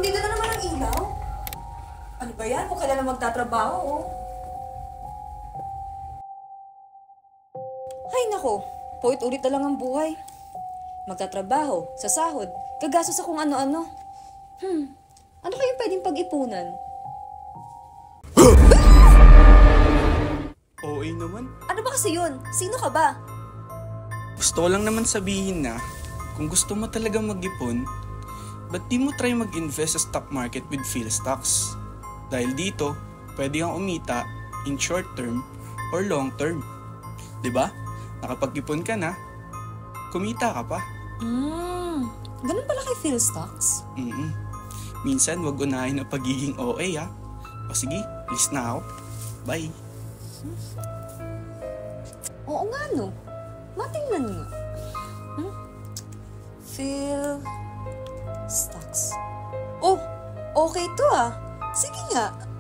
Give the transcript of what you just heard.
nandito na naman ang ilaw. Ano ba yan? Kung kailan magtatrabaho, oh. Ay nako, paulit-ulit na lang ang buhay. Magtatrabaho, sasahod, gagastos sa kung ano-ano. Ano kayong pwedeng pag-ipunan? OA naman. Ano ba kasi yun? Sino ka ba? Gusto ko lang naman sabihin na kung gusto mo talaga mag-ipon, ba't di mo try mag-invest sa stock market with PhilStocks? Dahil dito, pwede kang umita in short term or long term. 'Di ba? Nakapag-ipon ka na, kumita ka pa. Ganun pala kay PhilStocks? Minsan, wag unahin ang pagiging OA, ha? O sige, alis na ako. Bye. Oo nga, no. Matingnan nga. PhilStocks. Oh, okay to ah. Sige nga.